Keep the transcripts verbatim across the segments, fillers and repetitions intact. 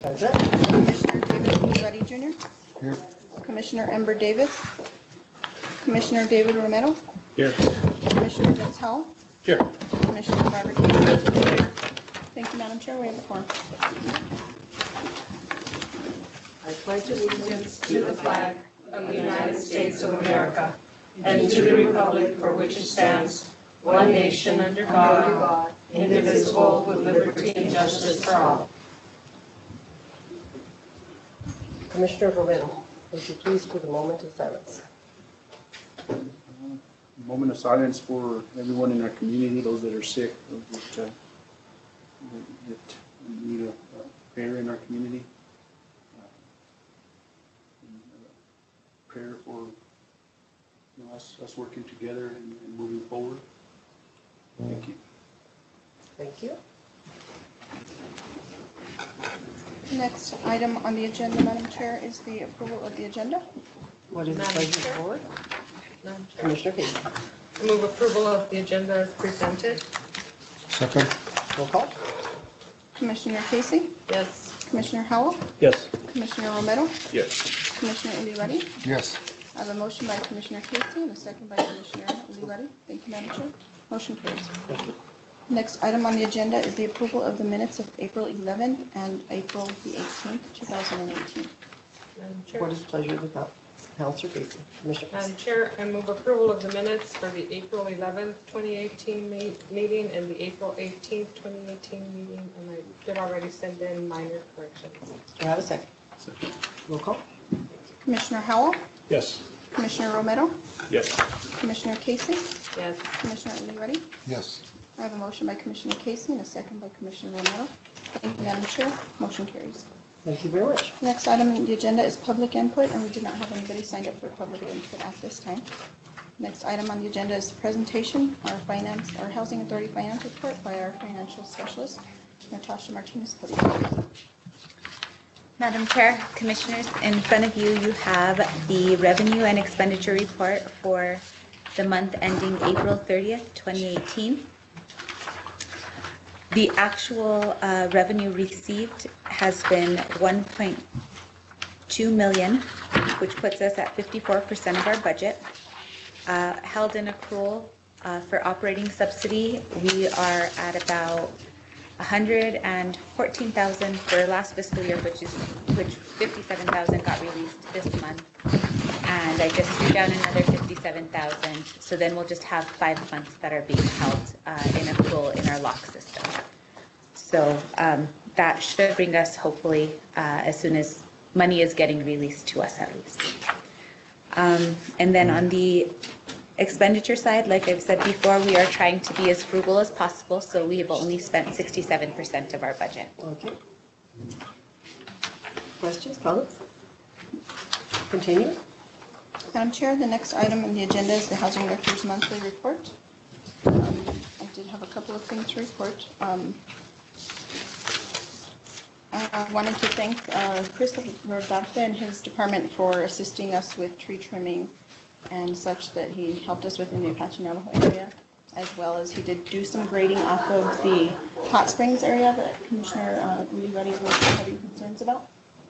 Present. Commissioner David Peabody Junior Here. Commissioner Ember Davis. Commissioner David Romero. Here. Commissioner Vince Howell. Here. Commissioner Barbara Casey. Thank you, Madam Chair. We have a quorum. I pledge allegiance to the flag of the United States of America and to the republic for which it stands, one nation under God, indivisible, with liberty and justice for all. Commissioner Romero, would you please do the moment of silence? Moment of silence for everyone in our community, those that are sick, those that, uh, that need a, a prayer in our community. Uh, and, uh, prayer for you know, us, us working together and, and moving forward. Thank you. Thank you. The next item on the agenda, Madam Chair, is the approval of the agenda. What is the Madam pleasure of Chair. the board? Madam Chair. Commissioner Casey. I move approval of the agenda as presented. Second. Roll call. Commissioner Casey. Yes. Commissioner Howell. Yes. Commissioner Romero. Yes. Commissioner Ilibarri. Yes. I have a motion by Commissioner Casey and a second by Commissioner Ilibarri. Thank you, Madam Chair. Motion carries. Thank you. Next item on the agenda is the approval of the minutes of April eleventh and April the eighteenth, two thousand eighteen. Madam Chair. What is the pleasure of the coun- Councilor Casey? Commissioner Casey. Madam Chair, I move approval of the minutes for the April eleventh, twenty eighteen me- meeting and the April eighteenth, twenty eighteen meeting, and I did already send in minor corrections. Do I have a second? Second. Roll call. Commissioner Howell. Yes. Commissioner Romero. Yes. Commissioner Casey. Yes. Commissioner Ilibarri. Yes. I have a motion by Commissioner Casey and a second by Commissioner Romero. Thank you, Madam Chair. Motion carries. Thank you very much. Next item on the agenda is public input, and we did not have anybody signed up for public input at this time. Next item on the agenda is the presentation, our finance, our Housing Authority Finance Report by our financial specialist, Natasha Martinez. Madam Chair, Commissioners, in front of you, you have the revenue and expenditure report for the month ending April thirtieth, twenty eighteen. The actual uh, revenue received has been one point two million, which puts us at fifty-four percent of our budget. Uh, held in accrual uh, for operating subsidy, we are at about one hundred fourteen thousand for last fiscal year, which is which fifty-seven thousand got released this month, and I just threw down another fifty-seven thousand. So then we'll just have five months that are being held uh, in accrual in our lock system. So um, that should bring us hopefully uh, as soon as money is getting released to us at least. Um, and then on the expenditure side, like I've said before, we are trying to be as frugal as possible, so we have only spent sixty-seven percent of our budget. Okay. Questions, comments? Continue. Madam Chair, the next item on the agenda is the Housing Director's Monthly Report. Um, I did have a couple of things to report. Um, I wanted to thank uh, Chris Rodarte and his department for assisting us with tree trimming and such that he helped us with in the Apache Navajo area, as well as he did do some grading off of the Hot Springs area that Commissioner uh, Ilibarri was having concerns about.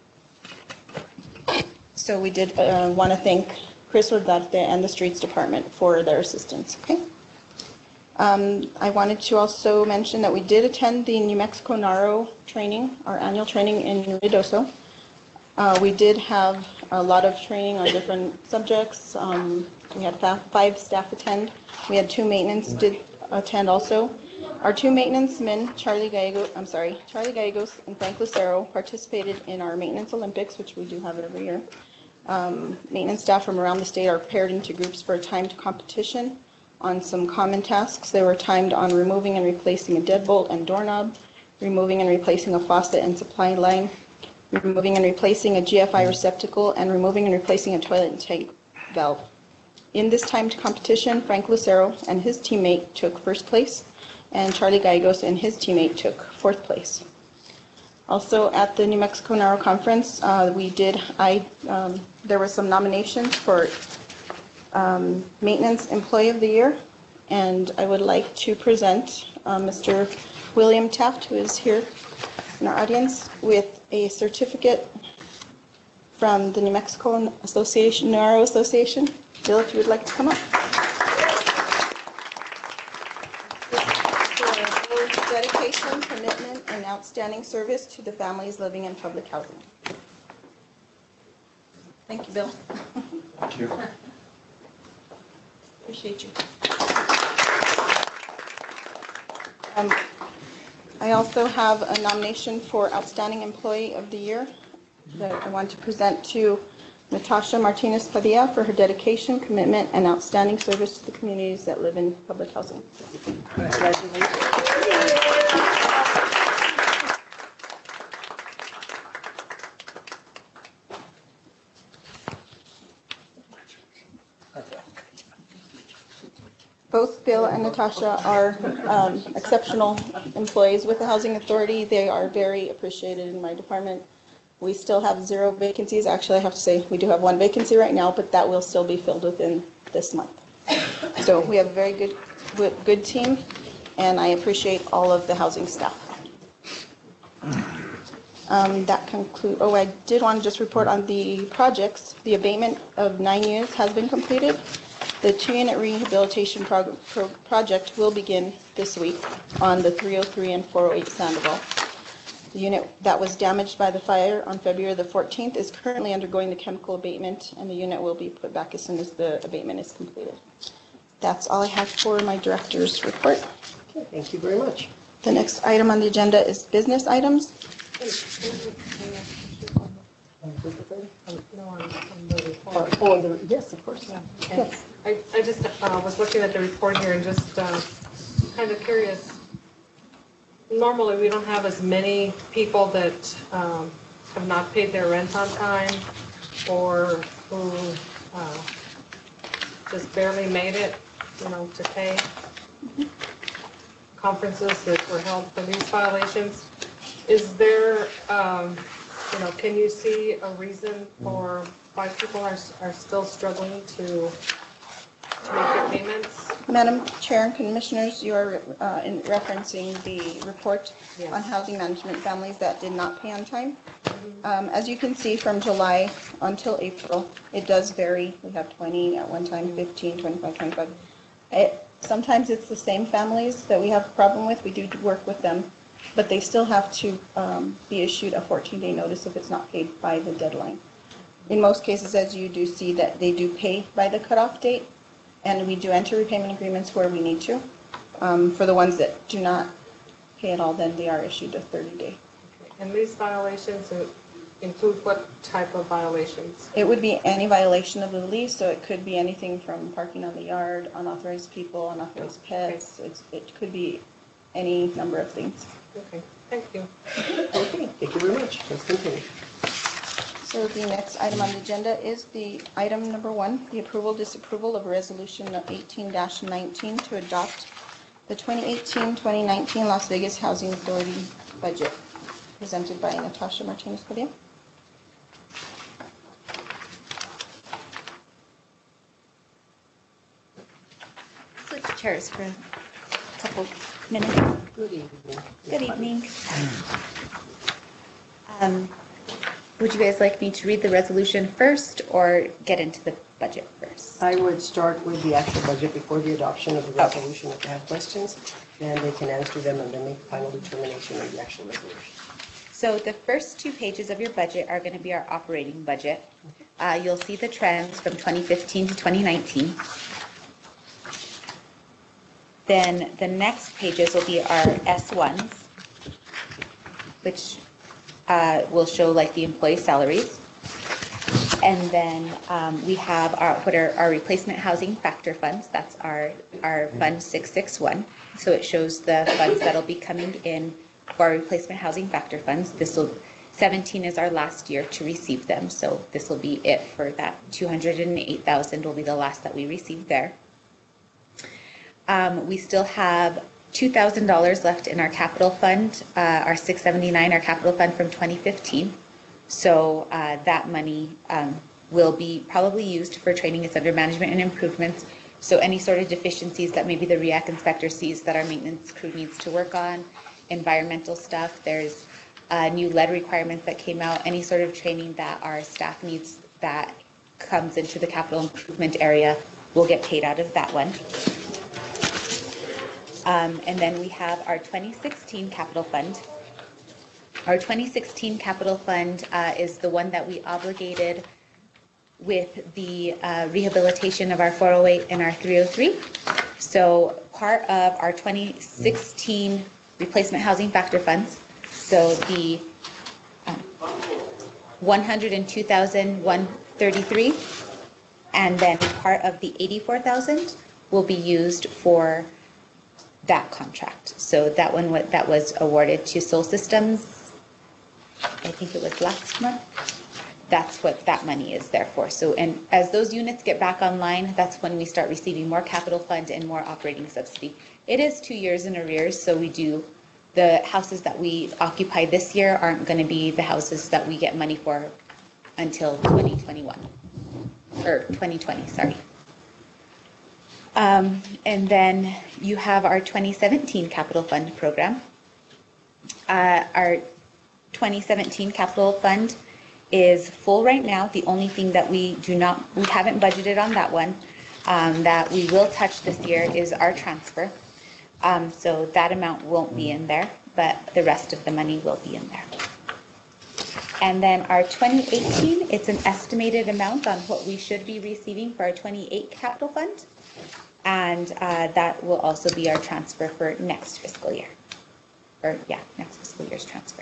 So we did uh, want to thank Chris Rodarte and the Streets Department for their assistance. Okay. Um, I wanted to also mention that we did attend the New Mexico NARO training, our annual training in Ruidoso. Uh, we did have a lot of training on different subjects. Um, we had five staff attend. We had two maintenance did attend also. Our two maintenance men, Charlie Gallego, I'm sorry, Charlie Gallegos and Frank Lucero, participated in our maintenance Olympics, which we do have every year. Um, maintenance staff from around the state are paired into groups for a timed competition on some common tasks. They were timed on removing and replacing a deadbolt and doorknob, removing and replacing a faucet and supply line, removing and replacing a G F I receptacle, and removing and replacing a toilet and tank valve. In this timed competition, Frank Lucero and his teammate took first place, and Charlie Gallegos and his teammate took fourth place. Also at the New Mexico NARO conference, uh, we did, I, um, there were some nominations for um, Maintenance Employee of the Year, and I would like to present uh, Mister William Taft, who is here in our audience, with a certificate from the New Mexico Association, Neuro Association. Bill, if you would like to come up. For dedication, commitment, and outstanding service to the families living in public housing. Thank you, Bill. Thank you. Appreciate you. Um, I also have a nomination for Outstanding Employee of the Year that I want to present to Natasha Martinez Padilla for her dedication, commitment, and outstanding service to the communities that live in public housing. Both Bill and Natasha are um, exceptional employees with the Housing Authority. They are very appreciated in my department. We still have zero vacancies. Actually, I have to say we do have one vacancy right now, but that will still be filled within this month. So we have a very good, good, good team, and I appreciate all of the housing staff. Um, that concludes. Oh, I did want to just report on the projects. The abatement of nine units has been completed. The two-unit rehabilitation prog pro project will begin this week on the three oh three and four oh eight Sandoval. The unit that was damaged by the fire on February the fourteenth is currently undergoing the chemical abatement, and the unit will be put back as soon as the abatement is completed. That's all I have for my director's report. Okay, thank you very much. The next item on the agenda is business items. No, on, on the report. Oh, on the, yes, of course. Yeah. Yes. I, I just uh, was looking at the report here and just uh, kind of curious. Normally, we don't have as many people that um, have not paid their rent on time or who uh, just barely made it, you know, to pay. Conferences that were held for these violations. Is there, um, you know, can you see a reason for why people are, are still struggling to, to make their payments? Madam Chair and Commissioners, you are uh, in referencing the report Yes. on housing management families that did not pay on time. Um, As you can see, from July until April, it does vary. We have twenty at one time, fifteen, twenty-five, twenty-five. It, sometimes it's the same families that we have a problem with. We do work with them, but they still have to um, be issued a fourteen-day notice if it's not paid by the deadline. In most cases, as you do see, that they do pay by the cutoff date, and we do enter repayment agreements where we need to. Um, For the ones that do not pay at all, then they are issued a thirty-day. And these violations include what type of violations? It would be any violation of the lease, so it could be anything from parking on the yard, unauthorized people, unauthorized pets. It's, it could be any number of things. Okay, thank you. Okay, thank you very much. Let's continue. So the next item on the agenda is the item number one, the approval, disapproval of resolution eighteen dash nineteen to adopt the twenty eighteen twenty nineteen Las Vegas Housing Authority budget, presented by Natasha Martinez Padilla. Switch chairs for a couple minutes. Good evening. Good evening. Um, Would you guys like me to read the resolution first or get into the budget first? I would start with the actual budget before the adoption of the resolution. If they have questions, then they can answer them and then make final determination of the actual resolution. So the first two pages of your budget are going to be our operating budget. Uh, You'll see the trends from twenty fifteen to twenty nineteen. Then the next pages will be our S ones, which uh, will show like the employee salaries. And then um, we have our, what are our replacement housing factor funds. That's our, our Fund six six one. So it shows the funds that'll be coming in for our replacement housing factor funds. This will, seventeen is our last year to receive them. So this will be it for that. two hundred eight thousand will be the last that we receive there. Um, we still have two thousand dollars left in our capital fund, uh, our six seventy-nine, our capital fund from twenty fifteen. So uh, that money um, will be probably used for training. It's under management and improvements. So any sort of deficiencies that maybe the REAC inspector sees that our maintenance crew needs to work on, environmental stuff, there's uh, new lead requirements that came out, any sort of training that our staff needs that comes into the capital improvement area will get paid out of that one. Um, and then we have our twenty sixteen capital fund. Our twenty sixteen capital fund uh, is the one that we obligated with the uh, rehabilitation of our four oh eight and our three oh three. So part of our twenty sixteen replacement housing factor funds, so the um, one hundred two thousand one hundred thirty-three, and then part of the eighty-four thousand will be used for that contract. So that one wa- that was awarded to Soul Systems, I think it was last month. That's what that money is there for. So, and as those units get back online, that's when we start receiving more capital fund and more operating subsidy. It is two years in arrears, so we do, the houses that we occupy this year aren't going to be the houses that we get money for until twenty twenty-one, or twenty twenty, sorry. Um, and then you have our twenty seventeen capital fund program. Uh, our twenty seventeen capital fund is full right now. The only thing that we do not, we haven't budgeted on that one, um, that we will touch this year is our transfer. Um, so that amount won't be in there, but the rest of the money will be in there. And then our twenty eighteen, it's an estimated amount on what we should be receiving for our twenty-eight capital fund. And uh, that will also be our transfer for next fiscal year. Or yeah, next fiscal year's transfer.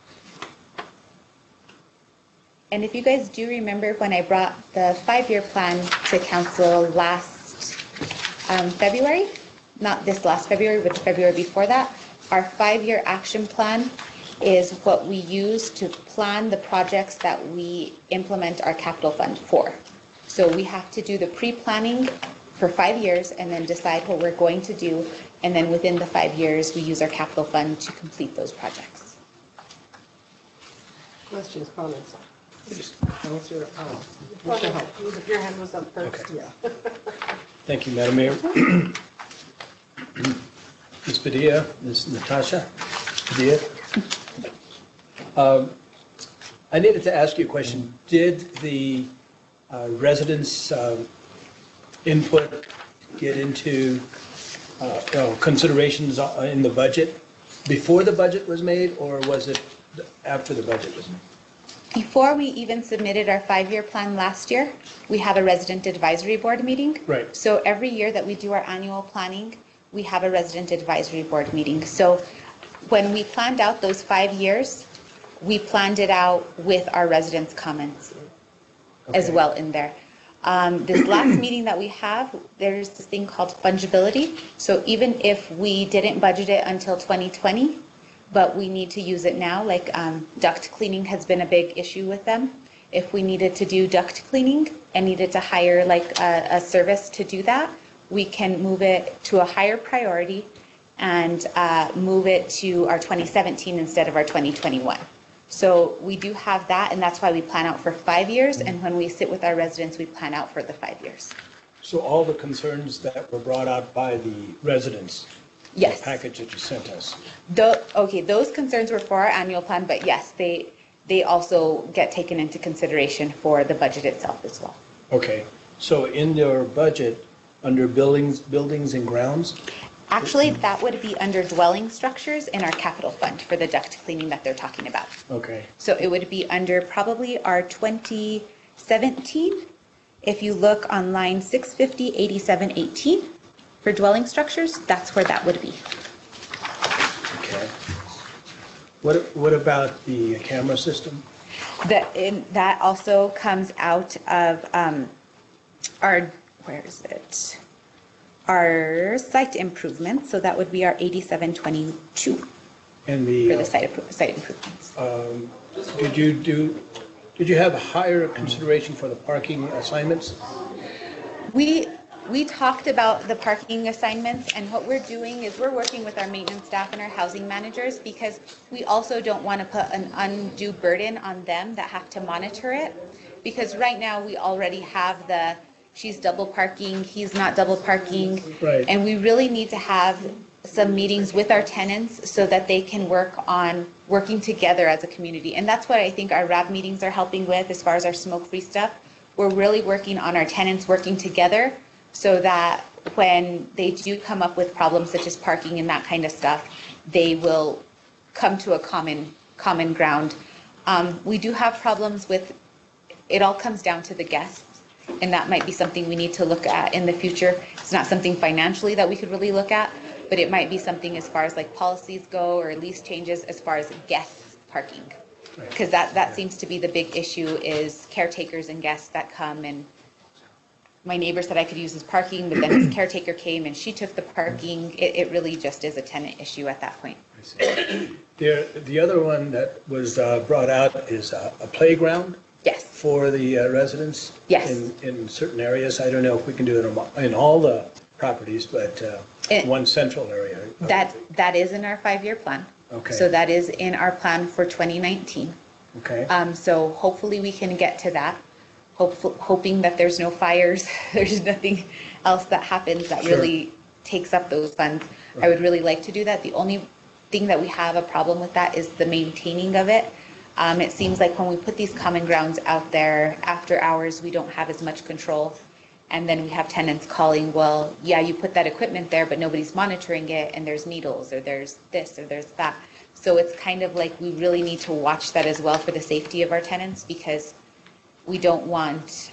And if you guys do remember when I brought the five-year plan to council last um, February, not this last February, but the February before that, our five-year action plan is what we use to plan the projects that we implement our capital fund for. So we have to do the pre-planning for five years and then decide what we're going to do. And then within the five years, we use our capital fund to complete those projects. Questions, comments? Councillor, uh, Go Mister ahead. Howe. Your hand was up first. Okay. Yeah. Thank you, Madam Mayor. Miz Padilla, Miz Natasha Padilla. Um, I needed to ask you a question. Did the uh, residents' um, input get into uh, you know, considerations in the budget before the budget was made, or was it after the budget was made? Before we even submitted our five-year plan last year, we have a resident advisory board meeting. Right. So every year that we do our annual planning, we have a resident advisory board meeting. So when we planned out those five years, we planned it out with our residents' comments as Okay. well in there. Um, this last meeting that we have, there's this thing called fungibility. So even if we didn't budget it until twenty twenty, but we need to use it now, like um, duct cleaning has been a big issue with them. If we needed to do duct cleaning and needed to hire like a, a service to do that, we can move it to a higher priority and uh, move it to our twenty seventeen instead of our twenty twenty-one. So we do have that, and that's why we plan out for five years. And when we sit with our residents, we plan out for the five years. So all the concerns that were brought out by the residents, Yes. the package that you sent us. Tho- okay, those concerns were for our annual plan, but yes, they they also get taken into consideration for the budget itself as well. Okay, so in your budget, under buildings, buildings and grounds, Actually, that would be under dwelling structures in our capital fund for the duct cleaning that they're talking about. okay, So it would be under probably our twenty seventeen. If you look on line six fifty eighty-seven eighteen for dwelling structures, that's where that would be. okay. What, what about the camera system? That, in, that also comes out of um, our, where is it? Our site improvements, so that would be our eighty-seven twenty-two And the, for the uh, site, appro- site improvements. um, did you do, did you have a higher consideration for the parking assignments? We, we talked about the parking assignments, and what we're doing is we're working with our maintenance staff and our housing managers, because we also don't want to put an undue burden on them that have to monitor it. Because right now, we already have the, she's double parking, he's not double parking. Right. And we really need to have some meetings with our tenants so that they can work on working together as a community. And that's what I think our R A B meetings are helping with as far as our smoke-free stuff. We're really working on our tenants working together so that when they do come up with problems such as parking and that kind of stuff, they will come to a common common ground. Um, we do have problems with, it all comes down to the guests, and that might be something we need to look at in the future. It's not something financially that we could really look at, but it might be something as far as like policies go or lease changes as far as guests parking. Because that, that seems to be the big issue is caretakers and guests that come, and my neighbor said I could use his parking, but then his caretaker came and she took the parking. It, it really just is a tenant issue at that point. I see. The, the other one that was uh, brought out is a a playground Yes, for the uh, residents. Yes. In, in certain areas. I don't know if we can do it in all- in all the properties, but uh, It- one central area. that, that is in our five-year plan. Okay. So that is in our plan for twenty nineteen. Okay. Um, so hopefully we can get to that. Hopeful, hoping that there's no fires, there's nothing else that happens that Sure. really takes up those funds. I would really like to do that. The only thing that we have a problem with that is the maintaining of it. Um, it seems like when we put these common grounds out there after hours, we don't have as much control. And then we have tenants calling, well, yeah, you put that equipment there, but nobody's monitoring it, and there's needles, or there's this, or there's that. So it's kind of like we really need to watch that as well for the safety of our tenants, because we don't want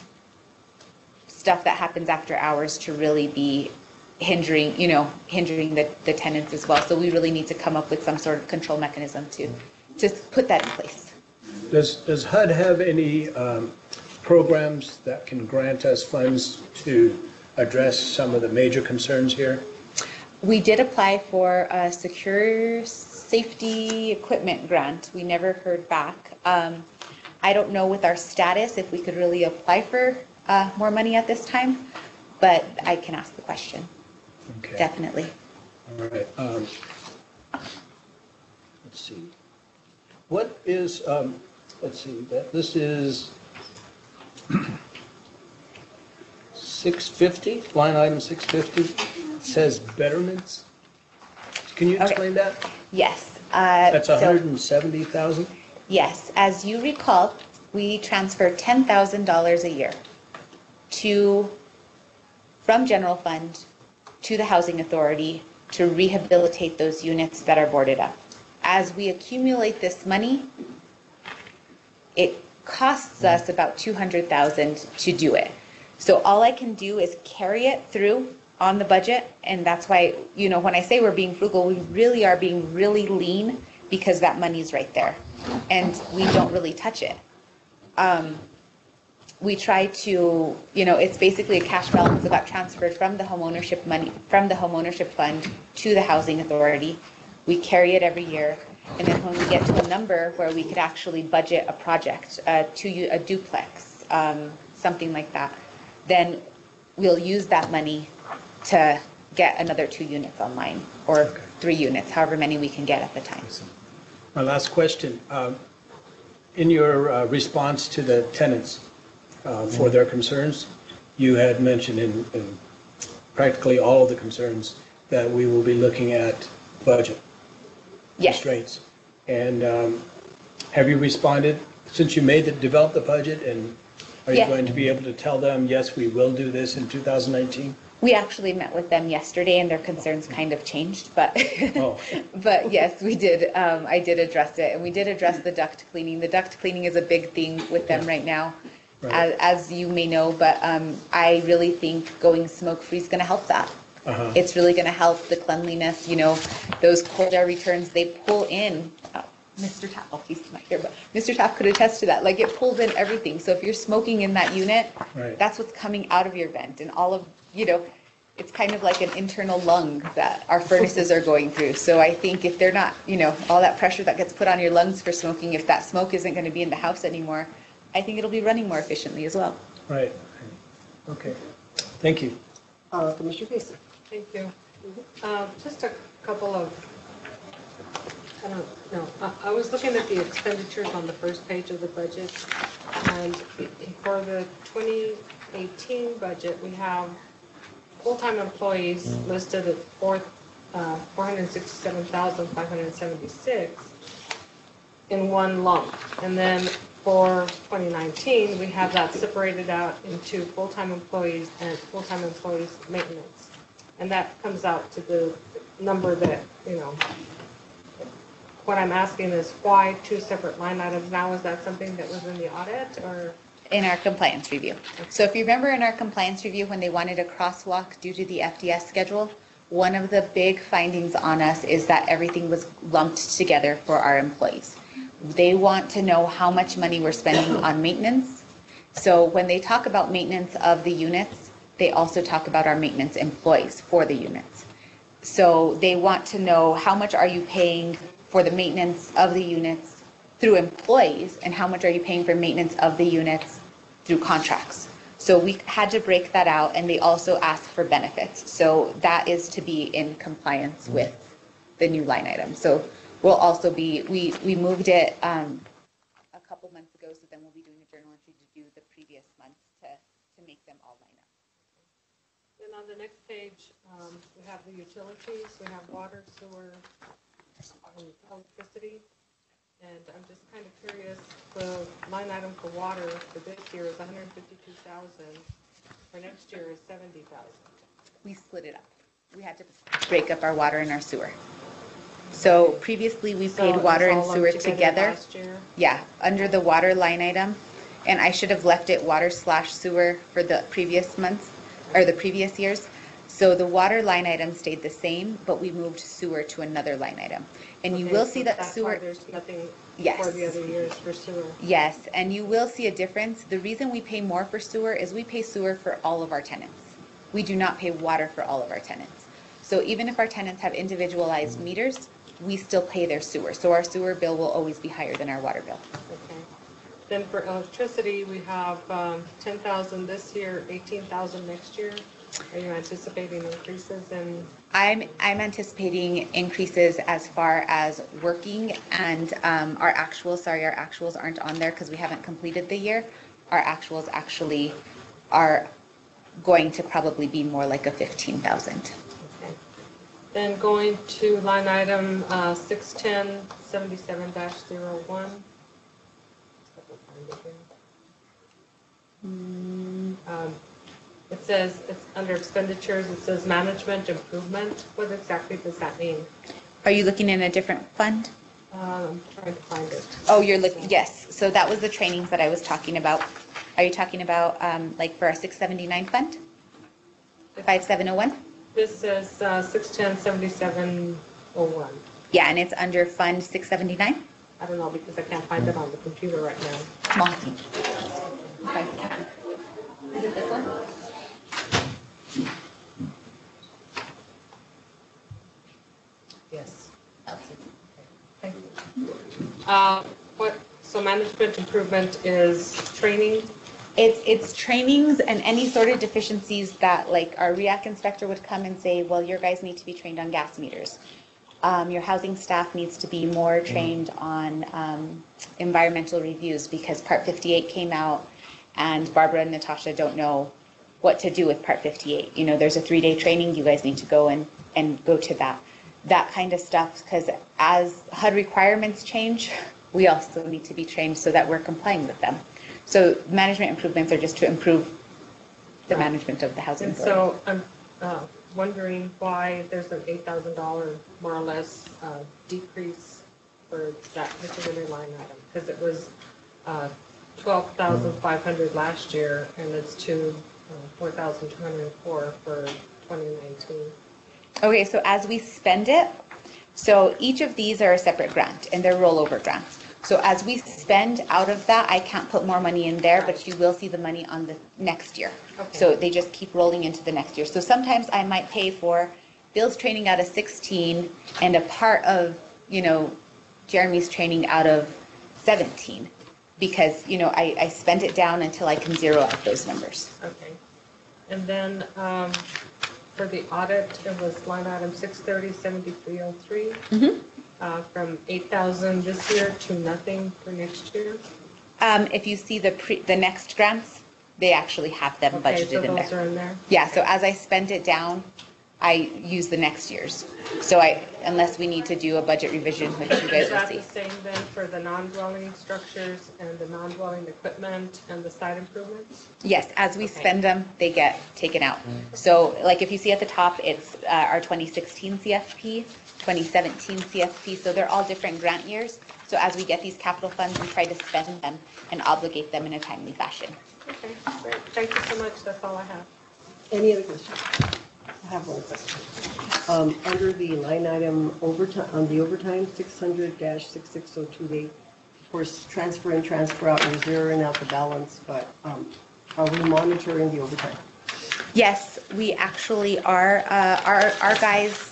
stuff that happens after hours to really be hindering, you know, hindering the, the tenants as well. So we really need to come up with some sort of control mechanism to, to put that in place. Does, does H U D have any um, programs that can grant us funds to address some of the major concerns here? We did apply for a secure safety equipment grant. We never heard back. Um, I don't know with our status if we could really apply for uh, more money at this time, but I can ask the question, Okay. definitely. All right. Um, Let's see. What is, um, let's see, that this is six fifty, line item six fifty, says betterments. Can you Okay. explain that? Yes. uh, That's so- one hundred seventy thousand? Yes, as you recall, we transfer ten thousand dollars a year to, from general fund to the housing authority to rehabilitate those units that are boarded up. As we accumulate this money, it costs us about two hundred thousand dollars to do it. So all I can do is carry it through on the budget, and that's why, you know, when I say we're being frugal, we really are being really lean because that money's right there, and we don't really touch it. Um, we try to, you know, it's basically a cash balance that got transferred from the homeownership money, from the homeownership fund to the housing authority. We carry it every year, and then when we get to a number where we could actually budget a project, uh, to a duplex, um, something like that, then we'll use that money to get another two units online, or Okay. three units, however many we can get at the time. My last question. um, In your uh, response to the tenants uh, for their concerns, you had mentioned in in practically all of the concerns that we will be looking at budget Yes. constraints. And um, have you responded, since you made the, developed the budget, and are you Yeah. going to be able to tell them, yes, we will do this in two thousand nineteen? We actually met with them yesterday, and their concerns kind of changed, but, Oh. but yes, we did, um, I did address it, and we did address the duct cleaning. The duct cleaning is a big thing with them right now, Right. as, as you may know, but um, I really think going smoke-free is gonna help that. Uh-huh. It's really gonna help the cleanliness, you know, those cold air returns, they pull in, oh, Mister Tapp, oh, he's not here, but Mister Tapp could attest to that, like it pulls in everything. So if you're smoking in that unit, Right. that's what's coming out of your vent, and all of, you know, it's kind of like an internal lung that our furnaces are going through. So I think if they're not, you know, all that pressure that gets put on your lungs for smoking, if that smoke isn't gonna be in the house anymore, I think it'll be running more efficiently as well. Right. Okay. Thank you. Uh, Commissioner Casey. Thank you. Uh, Just a couple of, I don't know, I- I was looking at the expenditures on the first page of the budget, and for the twenty eighteen budget, we have full-time employees listed at four uh, four hundred sixty-seven thousand five hundred seventy-six in one lump. And then for twenty nineteen, we have that separated out into full-time employees and full-time employees maintenance. And that comes out to the number that, you know, what I'm asking is why two separate line items now? Is that something that was in the audit or? In our compliance review. So if you remember in our compliance review, when they wanted a crosswalk due to the F D S schedule, one of the big findings on us is that everything was lumped together for our employees. They want to know how much money we're spending on maintenance. So when they talk about maintenance of the units, they also talk about our maintenance employees for the units. So they want to know how much are you paying for the maintenance of the units through employees and how much are you paying for maintenance of the units through contracts. So we had to break that out, and they also asked for benefits. So that is to be in compliance with the new line item. So we'll also be, we, we moved it um, a couple months ago, so then we'll be doing a journal entry to do the previous months to, to make them all line up. Then on the next page, um, we have the utilities, we have water, sewer, and electricity. And I'm just kind of curious, the line item for water for this year is one hundred fifty-two thousand, for next year is seventy thousand. We split it up. We had to break up our water and our sewer. So previously we paid water and sewer together. Last year? Yeah, under the water line item. And I should have left it water slash sewer for the previous months, or the previous years. So the water line item stayed the same, but we moved sewer to another line item. And you Okay, will so see that that's sewer. why there's nothing Yes. for the other years for sewer. Yes, and you will see a difference. The reason we pay more for sewer is we pay sewer for all of our tenants. We do not pay water for all of our tenants. So even if our tenants have individualized meters, we still pay their sewer. So our sewer bill will always be higher than our water bill. Okay. Then for electricity, we have um, ten thousand this year, eighteen thousand next year. Are you anticipating increases in? I'm, I'm anticipating increases as far as working and um, our actuals, sorry, our actuals aren't on there because we haven't completed the year. Our actuals actually are going to probably be more like a fifteen thousand. Okay. Then going to line item uh, six ten seventy-seven dash zero one. Um, It says, it's under expenditures, it says management improvement. What exactly does that mean? Are you looking in a different fund? Um, I'm trying to find it. Oh, you're looking, yes. So that was the trainings that I was talking about. Are you talking about um, like for our six seventy-nine fund? five seven oh one? This says uh, six ten seventy-seven oh one. Yeah, and it's under Fund six seventy-nine? I don't know because I can't find it on the computer right now. Small thing. Okay. Is it this one? Yes. Thank you. Uh, What, so management improvement is training? It's, it's trainings and any sort of deficiencies that like our REAC inspector would come and say, well, your guys need to be trained on gas meters. Um, your housing staff needs to be more trained on um, environmental reviews because Part fifty-eight came out and Barbara and Natasha don't know what to do with Part fifty-eight. You know, there's a three-day training, you guys need to go and, and go to that. That kind of stuff, because as H U D requirements change, we also need to be trained so that we're complying with them. So management improvements are just to improve the management of the housing And authority. so I'm uh, wondering why there's an eight thousand dollars more or less uh, decrease for that particular line item. Because it was uh, twelve thousand five hundred dollars last year and it's to uh, four thousand two hundred four dollars for twenty nineteen. Okay, so as we spend it, so each of these are a separate grant and they're rollover grants. So as we spend out of that, I can't put more money in there, but you will see the money on the next year. Okay. So they just keep rolling into the next year. So sometimes I might pay for Bill's training out of sixteen and a part of, you know, Jeremy's training out of seventeen. Because, you know, I, I spent it down until I can zero out those numbers. Okay. And then um, for the audit, it was line item six thirty seventy-three oh three. Mm-hmm. Uh, from eight thousand this year to nothing for next year. Um, if you see the pre, the next grants, they actually have them Okay, so budgeted in those there. are in there? Yeah, so as I spent it down, I use the next year's. So I, unless we need to do a budget revision, which you guys Is will that see. the same then for the non-dwelling structures and the non-dwelling equipment and the site improvements? Yes, as we Okay. spend them, they get taken out. So like if you see at the top, it's uh, our twenty sixteen C F P, twenty seventeen C F P, so they're all different grant years. So as we get these capital funds, we try to spend them and obligate them in a timely fashion. Okay, great. Thank you so much. That's all I have. Any other questions? I have one question. Um, Under the line item overtime, on the overtime, six hundred six six oh two eight, of course, transfer in, transfer out, we're zeroing out the balance, but um, are we monitoring the overtime? Yes, we actually are. Uh, our, our guys,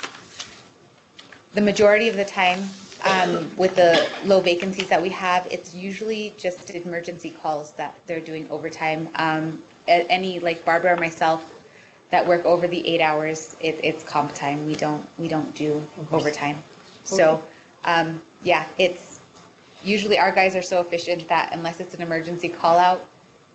the majority of the time, um, with the low vacancies that we have, it's usually just emergency calls that they're doing overtime. Um, a- any, like Barbara or myself, that work over the eight hours, it, it's comp time. We don't, we don't do overtime. So, um, yeah, it's, usually our guys are so efficient that unless it's an emergency call out,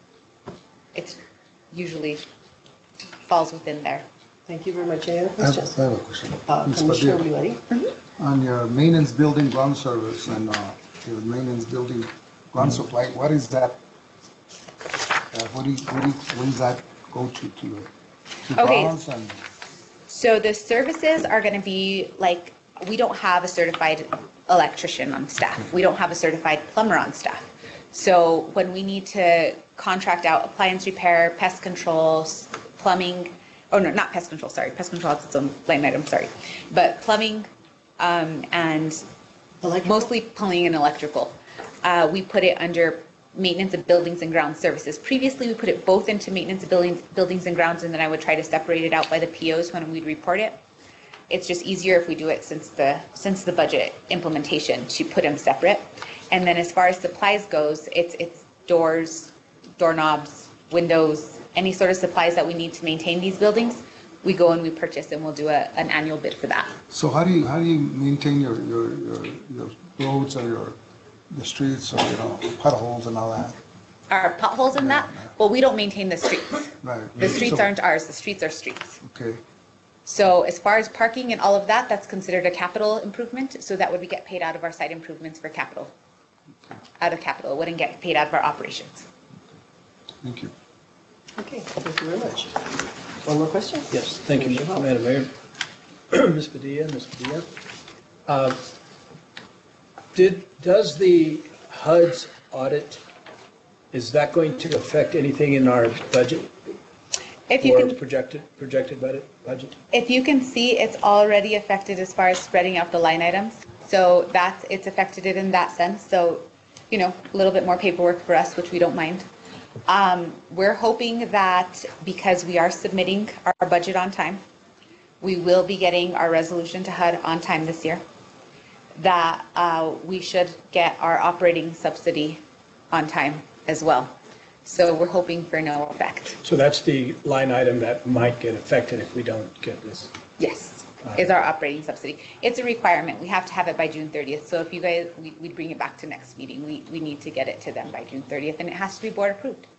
it's usually falls within there. Thank you very much. Any other I have, questions? I have a question. Uh, Miz Commissioner Padilla, Ulari? on your maintenance building ground service and uh, your maintenance building ground supply, what is that? Uh, What do you, what do you, what does that go to, to, to Okay. grounds and? So the services are going to be like, we don't have a certified electrician on staff. We don't have a certified plumber on staff. So when we need to contract out appliance repair, pest control, s- plumbing, oh no, not pest control, sorry, pest control has its own line item, sorry. But plumbing um, and Electrical? mostly plumbing and electrical. Uh, we put it under maintenance of buildings and ground services. Previously, we put it both into maintenance of buildings, buildings and grounds, and then I would try to separate it out by the P Os when we'd report it. It's just easier if we do it since the, since the budget implementation to put them separate. And then as far as supplies goes, it's, it's doors, doorknobs, windows, any sort of supplies that we need to maintain these buildings, we go and we purchase and we'll do a, an annual bid for that. So how do you, how do you maintain your, your, your, your roads or your, the streets or, you know, potholes and all that? Our potholes in that, well, we don't maintain the streets. Right. The streets So- aren't ours, the streets are streets. Okay, So as far as parking and all of that, that's considered a capital improvement, so that would be get paid out of our site improvements for capital. Out of capital, it wouldn't get paid out of our operations. thank you. Okay, thank you very much. One more question? Yes, thank you, Commissioner Hall. Madam Mayor. Miz Padilla, Miz Padilla. Uh, Did, does the H U D's audit, is that going to affect anything in our budget? If you Or can, projected, projected budget, budget? if you can see, it's already affected as far as spreading out the line items. So that's, it's affected it in that sense. So, you know, a little bit more paperwork for us, which we don't mind. Um, we're hoping that because we are submitting our budget on time, we will be getting our resolution to H U D on time this year, that uh, we should get our operating subsidy on time as well. So we're hoping for no effect. So that's the line item that might get affected if we don't get this. Yes, is our operating subsidy. It's a requirement. We have to have it by June thirtieth. So if you guys, we, we bring it back to next meeting, we, we need to get it to them by June thirtieth, and it has to be board approved.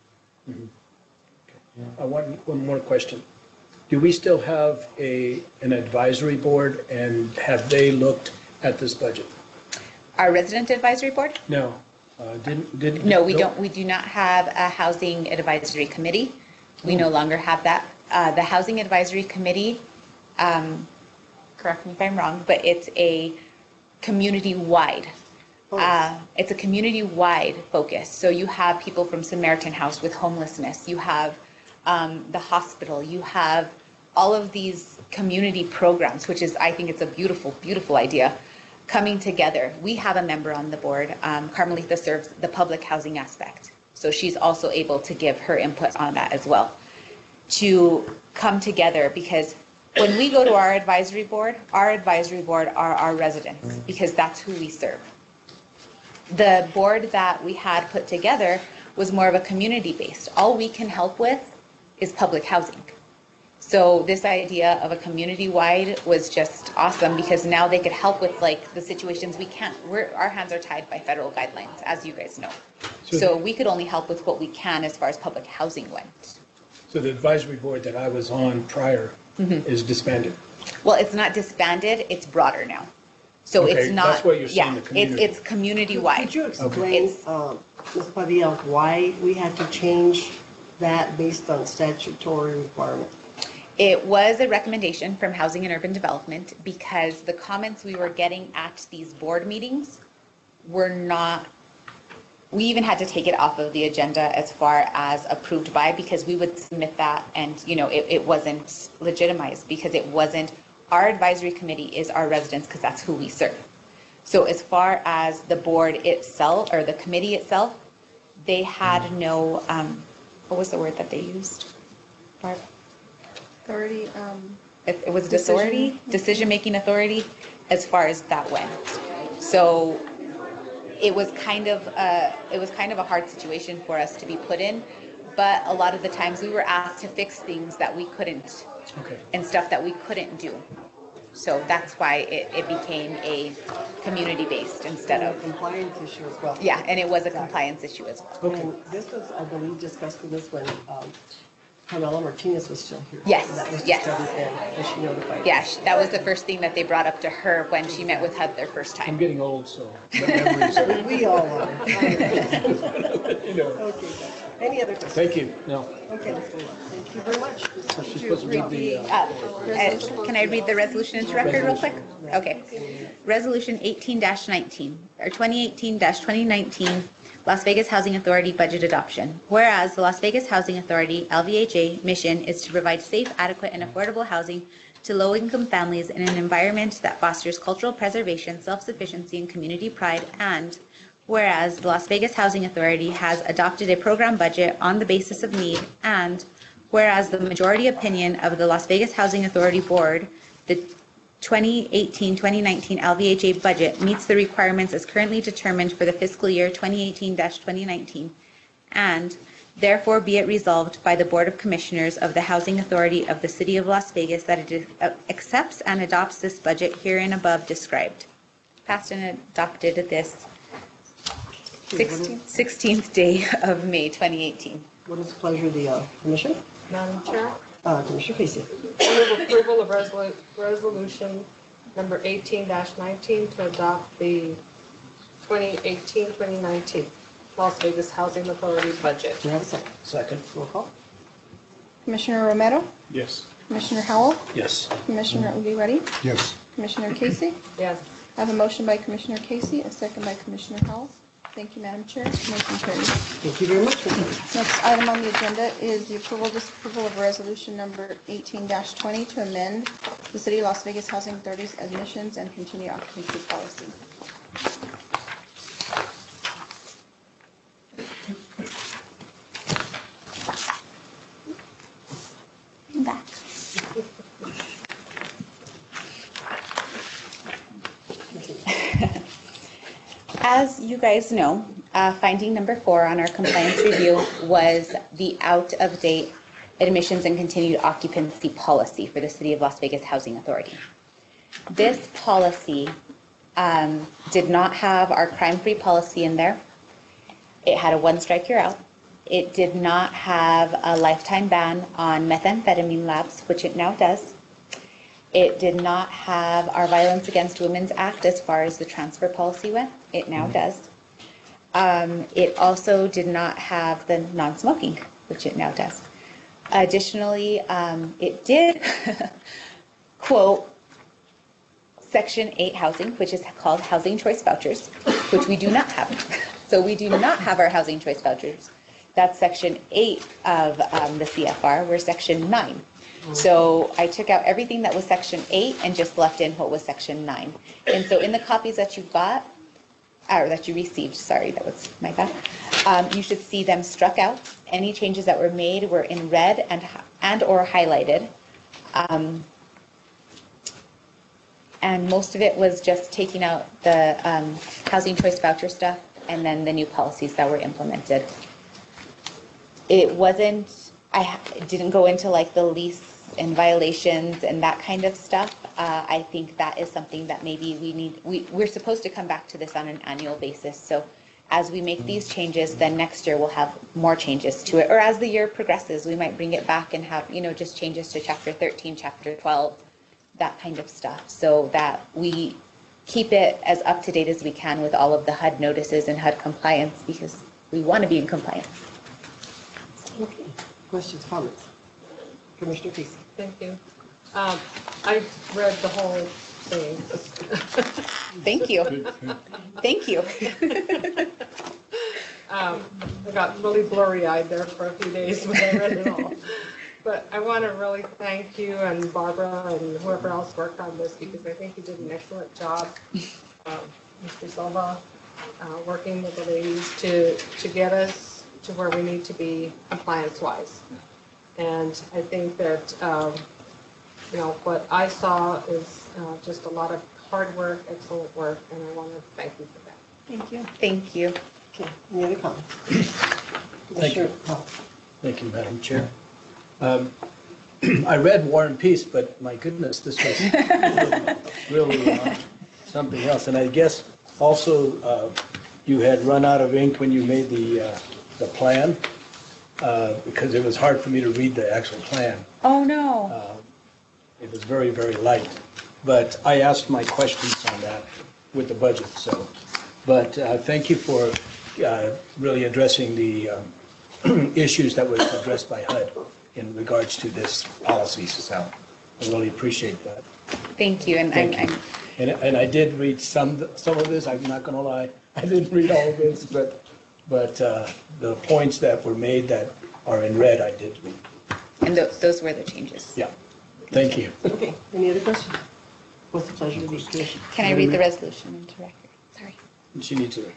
Uh, One, one more question. Do we still have a, an advisory board, and have they looked at this budget? Our resident advisory board? No, uh, didn't, didn't? No, we don't, we do not have a housing advisory committee. We no longer have that. Uh, the housing advisory committee, um, correct me if I'm wrong, but it's a community-wide. Uh, it's a community-wide focus. So you have people from Samaritan House with homelessness. You have um, the hospital. You have all of these community programs, which is, I think it's a beautiful, beautiful idea, coming together. We have a member on the board. Um, Carmelita serves the public housing aspect. So she's also able to give her input on that as well, to come together, because when we go to our advisory board, our advisory board are our residents, because that's who we serve. The board that we had put together was more of a community-based. All we can help with is public housing. So this idea of a community-wide was just awesome, because now they could help with like the situations we can't, we're, our hands are tied by federal guidelines, as you guys know. So- So we could only help with what we can as far as public housing went. So the advisory board that I was on prior is disbanded. Well, it's not disbanded, it's broader now. So Okay, it's not. that's what you're saying, yeah, the community. It's, it's community-wide. Could you explain, It's- um, Miz Padilla, why we had to change that based on statutory requirement? It was a recommendation from Housing and Urban Development because the comments we were getting at these board meetings were not, we even had to take it off of the agenda as far as approved by, because we would submit that and, you know, it, it wasn't legitimized because it wasn't, our advisory committee is our residents because that's who we serve. So as far as the board itself or the committee itself, they had no, um, what was the word that they used? Barb? Authority, um, It it was authority, decision-making authority, as far as that went. So it was kind of, uh, it was kind of a hard situation for us to be put in, but a lot of the times we were asked to fix things that we couldn't, Okay. and stuff that we couldn't do. So that's why it, it became a community-based instead And a of, compliance issue as well. yeah, and it was a compliance issue as well. And this was, I believe, discussed with us when um, Carmela Martinez was still here. Yes, That was yes. discussed and and she notified. us. Yeah, sh- that was the first thing that they brought up to her when she met with H U D their first I'm time. getting old, so my memories are, We all are. you know. Okay, any other questions? Thank you. No. Okay, thank you very much. So she's supposed to read the, uh, Uh, uh, Can I read the resolution into record real quick? Okay. Resolution eighteen nineteen, or twenty eighteen twenty nineteen, Las Vegas Housing Authority budget adoption. Whereas the Las Vegas Housing Authority, L V H A, mission is to provide safe, adequate, and affordable housing to low-income families in an environment that fosters cultural preservation, self-sufficiency, and community pride. And whereas the Las Vegas Housing Authority has adopted a program budget on the basis of need. And whereas the majority opinion of the Las Vegas Housing Authority Board, the twenty eighteen twenty nineteen L V H A budget meets the requirements as currently determined for the fiscal year twenty eighteen twenty nineteen. And therefore be it resolved by the Board of Commissioners of the Housing Authority of the City of Las Vegas that it uh, accepts and adopts this budget herein above described. Passed and adopted this sixteenth sixteenth day of May twenty eighteen. What is the pleasure of the uh, commission? Madam Chair, Uh, Commissioner Casey. I move approval of resolu- resolution number eighteen nineteen to adopt the twenty eighteen twenty nineteen Las Vegas Housing Authority budget. Do you have a second? second. Roll call. Commissioner Romero, Yes. Commissioner Howell, Yes. Commissioner Ulibarri, Yes. Commissioner Casey. Yes. I have a motion by Commissioner Casey, a second by Commissioner Howell. Thank you, Madam Chair. Motion carries. Thank you very much. Commissioner. Next item on the agenda is the approval, disapproval of resolution number eighteen twenty to amend the City of Las Vegas Housing Authority's admissions and continued occupancy policy. I'm back. As you guys know, uh, finding number four on our compliance review was the out-of-date admissions and continued occupancy policy for the City of Las Vegas Housing Authority. This policy um, did not have our crime-free policy in there. It had a one-strike, you're out. It did not have a lifetime ban on methamphetamine labs, which it now does. It did not have our Violence Against Women's Act as far as the transfer policy went. It now does. Um, It also did not have the non-smoking, which it now does. Additionally, um, it did quote Section eight housing, which is called Housing Choice Vouchers, which we do not have. So we do not have our Housing Choice Vouchers. That's Section eight of um, the C F R, we're Section nine. So I took out everything that was Section eight and just left in what was Section nine. And so in the copies that you got, or that you received, sorry, that was my bad, um, you should see them struck out. Any changes that were made were in red and and or highlighted. Um, and most of it was just taking out the um, Housing Choice Voucher stuff and then the new policies that were implemented. It wasn't, I ha- it didn't go into like the lease and violations and that kind of stuff. Uh, I think that is something that maybe we need, we, we're supposed to come back to this on an annual basis. So as we make these changes, then next year we'll have more changes to it. Or as the year progresses, we might bring it back and have, you know, just changes to chapter thirteen, chapter twelve, that kind of stuff, so that we keep it as up to date as we can with all of the H U D notices and H U D compliance, because we want to be in compliance. Okay. Questions, comments? Commissioner Casey. Thank you. Um, I read the whole thing. Thank you. Thank you. Um, I got really blurry-eyed there for a few days when I read it all. But I want to really thank you and Barbara and whoever else worked on this, because I think you did an excellent job. Um, Mister Silva, uh, working with the ladies to, to get us to where we need to be compliance-wise. And I think that, um, you know, what I saw is uh, just a lot of hard work, excellent work, and I want to thank you for that. Thank you. Thank you. Okay, any other comments? Thank you. Commissioner Howell. Thank you, Madam Chair. Um, I read War and Peace, but my goodness, this was really, really uh, something else. And I guess also uh, you had run out of ink when you made the, uh, the plan, uh, because it was hard for me to read the actual plan. Oh, no. Uh, It was very, very light. But I asked my questions on that with the budget, so. But uh, thank you for uh, really addressing the um, issues that was addressed by H U D in regards to this policy, so I really appreciate that. Thank you. And I'm, Thank you. I'm And, and I did read some, some of this, I'm not gonna lie, I didn't read all of this, but, but uh, the points that were made that are in red, I did read. and th- those were the changes. Yeah, thank you. Okay, any other questions? What's the pleasure of the commission? Can I read the resolution into record? Sorry. She needs a,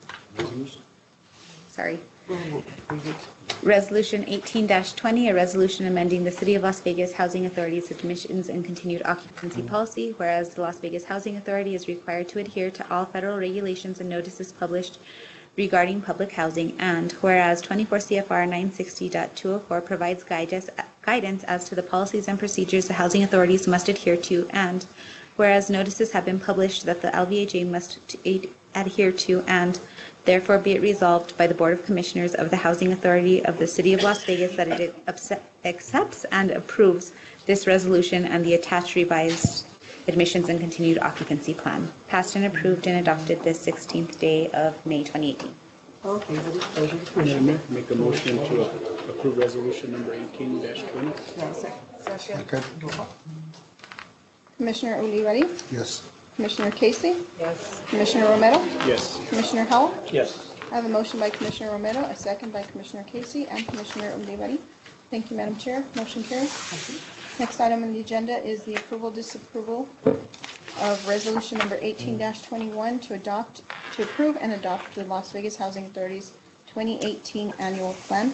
Sorry. Go ahead, read it. Resolution eighteen twenty, a resolution amending the City of Las Vegas Housing Authority's admissions and continued occupancy policy, whereas the Las Vegas Housing Authority is required to adhere to all federal regulations and notices published regarding public housing, and whereas twenty-four C F R nine sixty point two oh four provides guidance guidance as to the policies and procedures the housing authorities must adhere to, and whereas notices have been published that the L V H A must ad- adhere to, and therefore be it resolved by the Board of Commissioners of the Housing Authority of the City of Las Vegas that it upset, accepts and approves this resolution and the attached revised admissions and continued occupancy plan, passed and approved and adopted this sixteenth day of May twenty eighteen. Okay, what is the pleasure of the Madam commission? Mayor, make a motion to approve resolution number eighteen dash twenty. Now, second. Second. Okay, Commissioner Ulibarri, yes. Commissioner Casey, Yes. Commissioner Romero, Yes. Commissioner Howell. yes. I have a motion by Commissioner Romero, a second by Commissioner Casey and Commissioner Ulibarri. Thank you, Madam Chair. Motion carries. Next item on the agenda is the approval, disapproval of resolution number eighteen twenty-one to adopt, to approve and adopt the Las Vegas Housing Authority's twenty eighteen annual plan.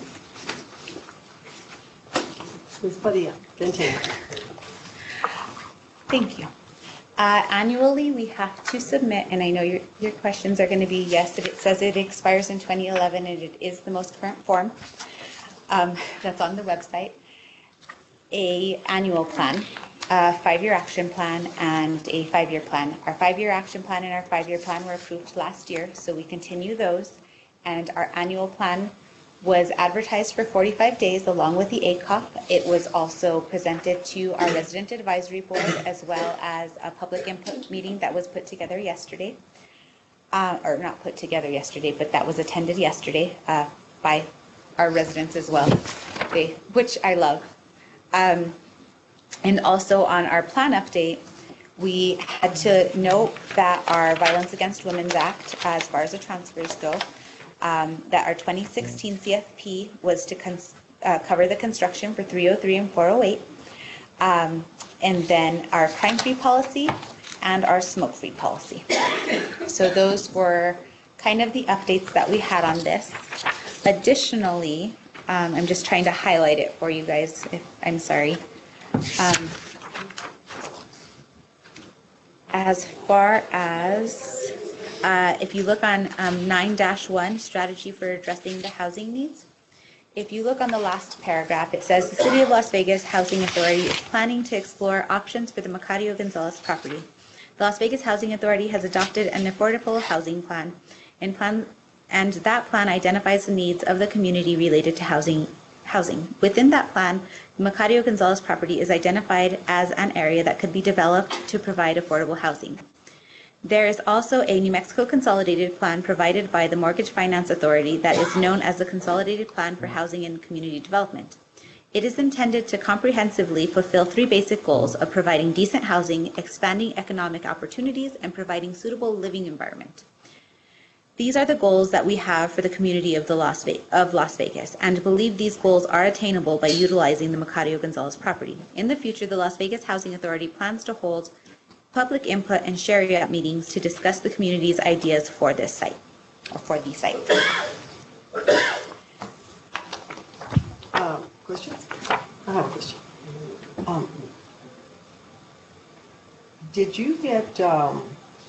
Miz Padilla, continue. Thank you. Uh, Annually, we have to submit, and I know your, your questions are going to be, yes, it says it expires in twenty eleven, and it is the most current form um, that's on the website, a annual plan, a five-year action plan, and a five-year plan. Our five-year action plan and our five-year plan were approved last year, so we continue those, and our annual plan was advertised for forty-five days along with the A C O P. It was also presented to our resident advisory board as well as a public input meeting that was put together yesterday. Uh, or not put together yesterday, but that was attended yesterday uh, by our residents as well, they, which I love. Um, and also on our plan update, we had to note that our Violence Against Women's Act, as far as the transfers go, Um, that our twenty sixteen C F P was to cons- uh, cover the construction for three oh three and four oh eight, um, and then our crime-free policy and our smoke-free policy. So those were kind of the updates that we had on this. Additionally, um, I'm just trying to highlight it for you guys, if, I'm sorry. Um, as far as Uh, if you look on um, nine dash one, strategy for addressing the housing needs, if you look on the last paragraph, it says the City of Las Vegas Housing Authority is planning to explore options for the Macario Gonzalez property. The Las Vegas Housing Authority has adopted an affordable housing plan and plan and that plan identifies the needs of the community related to housing. Housing. Within that plan, Macario Gonzalez property is identified as an area that could be developed to provide affordable housing. There is also a New Mexico Consolidated Plan provided by the Mortgage Finance Authority that is known as the Consolidated Plan for Housing and Community Development. It is intended to comprehensively fulfill three basic goals of providing decent housing, expanding economic opportunities, and providing suitable living environment. These are the goals that we have for the community of, the Las, Ve- of Las Vegas, and believe these goals are attainable by utilizing the Macario Gonzalez property. In the future, the Las Vegas Housing Authority plans to hold public input and share meetings to discuss the community's ideas for this site, or for the site. Um, Questions? I have a question. Um, Did you get um,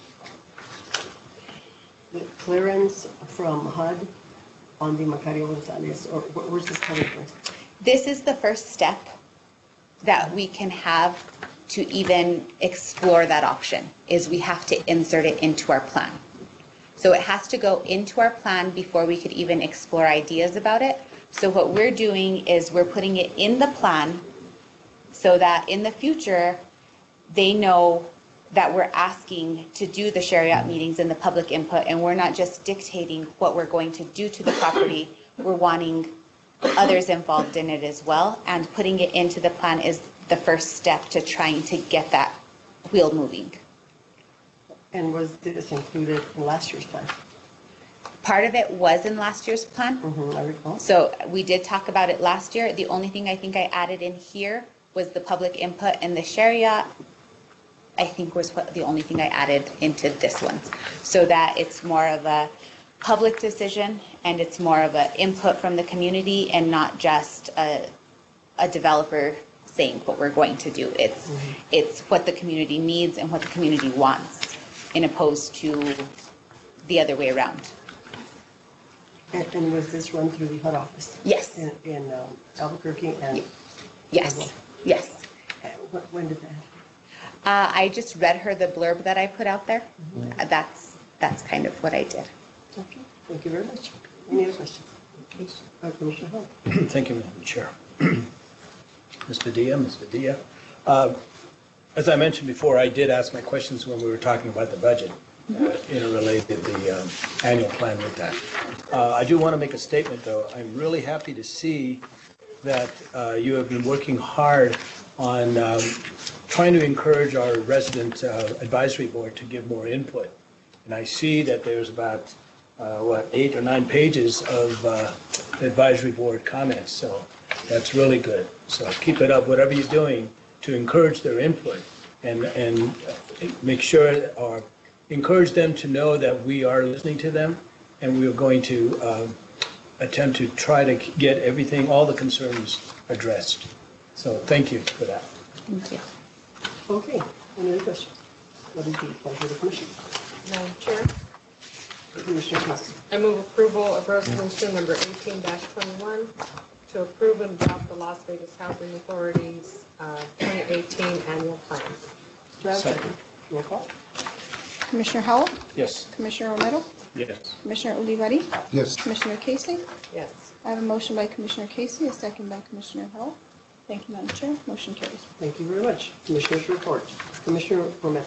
the clearance from H U D on the Macario Gonzalez, or wh- where's this coming from? This is the first step that we can have to even explore that option, is we have to insert it into our plan. So it has to go into our plan before we could even explore ideas about it. So what we're doing is we're putting it in the plan so that in the future, they know that we're asking to do the share-out meetings and the public input, and we're not just dictating what we're going to do to the property. We're wanting others involved in it as well, and putting it into the plan is the first step to trying to get that wheel moving. And was this included in last year's plan? Part of it was in last year's plan. Mm-hmm, I recall. So we did talk about it last year. The only thing I think I added in here was the public input, and the Sharia, I think, was what the only thing I added into this one. So that it's more of a public decision and it's more of an input from the community and not just a, a developer saying what we're going to do. It's, mm-hmm. it's what the community needs and what the community wants, in opposed to the other way around. And, and was this run through the H U D office? Yes. In, in um, Albuquerque and? Yes, yes. Uh, wh- When did that happen? Uh, I just read her the blurb that I put out there. Mm-hmm. Uh, That's, that's kind of what I did. Okay, thank you very much. Any other questions? Please, uh, Commissioner Hall. Thank you, Madam Chair. Miz Padilla, Miz Padilla. Uh, As I mentioned before, I did ask my questions when we were talking about the budget, uh, interrelated the um, annual plan with that. Uh, I do want to make a statement, though. I'm really happy to see that uh, you have been working hard on um, trying to encourage our resident uh, advisory board to give more input. And I see that there's about, uh, what, eight or nine pages of uh, advisory board comments, so that's really good. So keep it up, whatever you're doing, to encourage their input and, and make sure, or encourage them to know that we are listening to them, and we are going to um, attempt to try to get everything, all the concerns addressed. So thank you for that. Thank you. Okay, any other questions? What is the pleasure of the commission? Madam Chair, Commissioner Casey. I move approval of resolution number eighteen twenty-one to approve and adopt the Las Vegas Housing Authority's uh, twenty eighteen annual plan. Do I have a Second. second? Roll call. Commissioner Howell? Yes. Commissioner Romero? Yes. Commissioner Olivari? Yes. Commissioner Casey? Yes. I have a motion by Commissioner Casey, a second by Commissioner Howell. Thank you, Madam Chair. Motion carries. Thank you very much. Commissioners report. Commissioner Romero.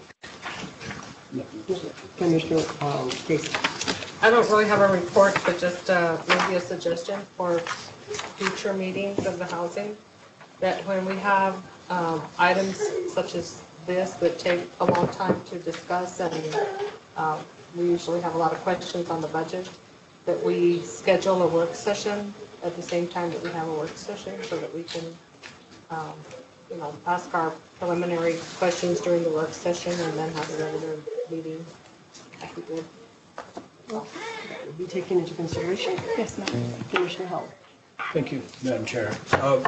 Commissioner um, Casey. I don't really have a report, but just uh, maybe a suggestion for future meetings of the housing, that when we have um, items such as this that take a long time to discuss, and uh, we usually have a lot of questions on the budget, that we schedule a work session at the same time that we have a work session, so that we can, um, you know, ask our preliminary questions during the work session and then have a regular meeting. That'd be good. That will be taken into consideration. Yes, ma'am. Commissioner Howell. Thank you, Madam Chair. Uh,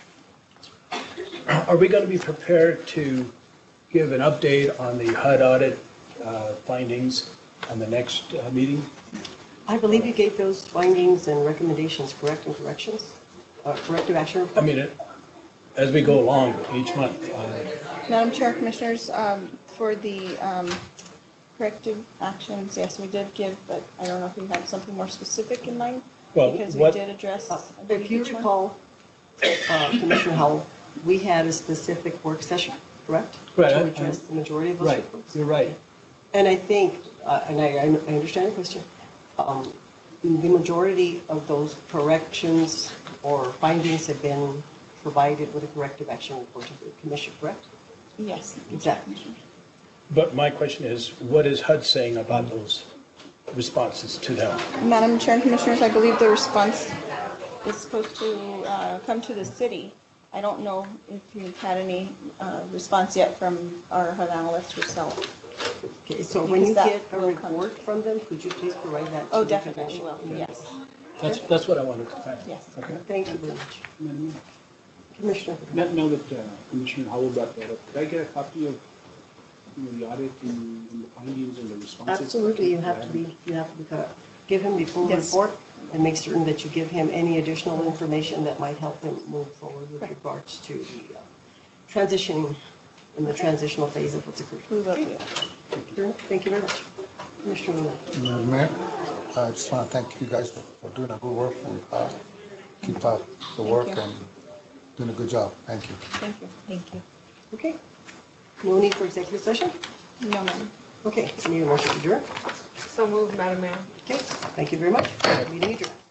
Are we going to be prepared to give an update on the H U D audit uh, findings on the next uh, meeting? I believe you gave those findings and recommendations, correct, and corrections? Uh, Corrective action I report? mean, it- as we go along each month. uh, Madam Chair, Commissioners, um, for the um, Corrective actions, yes, we did give, but I don't know if you have something more specific in mind? Well, Because we what- did address. I If believe, you each one. recall, uh, Commissioner Howell, we had a specific work session, correct? Right, I- To address the majority of those Right, reports. you're right. And I think, uh, and I, I I understand your question, um, the majority of those corrections or findings have been provided with a corrective action report to the commission, correct? Yes. Exactly. But my question is, what is H U D saying about those responses to them? Madam Chair and Commissioners, I believe the response is supposed to uh, come to the city. I don't know if you've had any uh, response yet from our H U D analyst herself. Okay, so when you Because that get a will come. report from them, could you please provide that to Oh, the definitely commission? will, yes, That's, that's what I wanted to find. yes. Okay. Thank you very much. Commissioner? Now, now that uh, Commissioner Howell brought that up, could I get a copy of you know, the audit and and the findings and the responses? Absolutely, you have to be, you have to be, cut. Give him the full Yes. report and make certain that you give him any additional information that might help him move forward with regards to the uh, transitioning, in the transitional phase of what's occurred. We will do that. Thank you very much. Commissioner Luna. Madam Mayor, I just want to thank you guys for for doing a good work and uh, keep up the work you. and doing a good job. Thank you. Thank you. Thank you. Okay. No need for executive session? No, ma'am. Okay, I need a motion to adjourn. So moved, Madam Mayor. Okay, thank you very much. Meeting adjourned.